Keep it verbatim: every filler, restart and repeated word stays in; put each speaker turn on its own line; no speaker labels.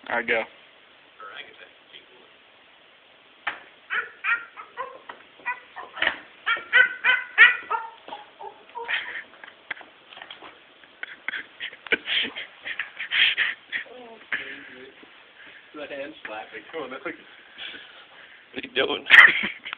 Alright, go.
The hand's flapping. Come on, that's like...
What are you doing?